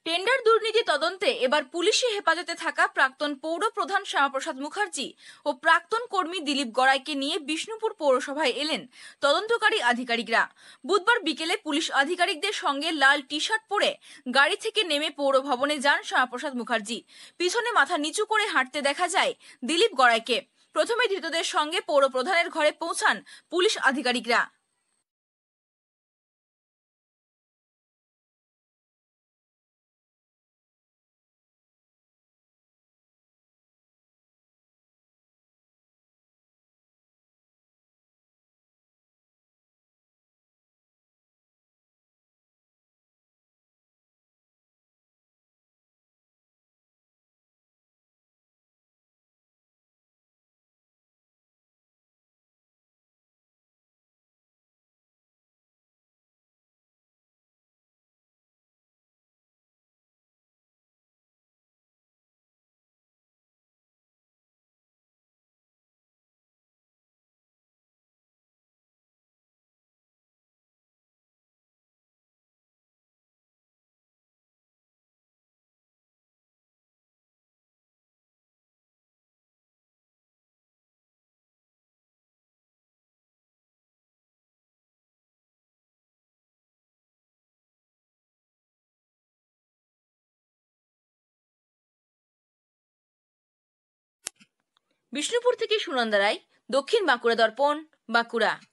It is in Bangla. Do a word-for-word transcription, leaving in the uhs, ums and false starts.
টেন্ডার দুর্নীতি তদন্তে এবার পুলিশি হেফাজতে থাকা প্রাক্তন পৌর প্রধান শ্যামাপ্রসাদ মুখার্জি ও প্রাক্তন কর্মী দিলীপ গড়াইকে নিয়ে বিষ্ণুপুর পৌরসভায় এলেন তদন্তকারী আধিকারিকরা। বুধবার বিকেলে পুলিশ আধিকারিকদের সঙ্গে লাল টি শার্ট পরে গাড়ি থেকে নেমে পৌর ভবনে যান শ্যামাপ্রসাদ মুখার্জি। পিছনে মাথা নিচু করে হাঁটতে দেখা যায় দিলীপ গড়াইকে। প্রথমে ধৃতদের সঙ্গে পৌর প্রধানের ঘরে পৌঁছান পুলিশ আধিকারিকরা। বিষ্ণুপুর থেকে সুনন্দা রায়, দক্ষিণ বাঁকুড়া দর্পণ, বাঁকুড়া।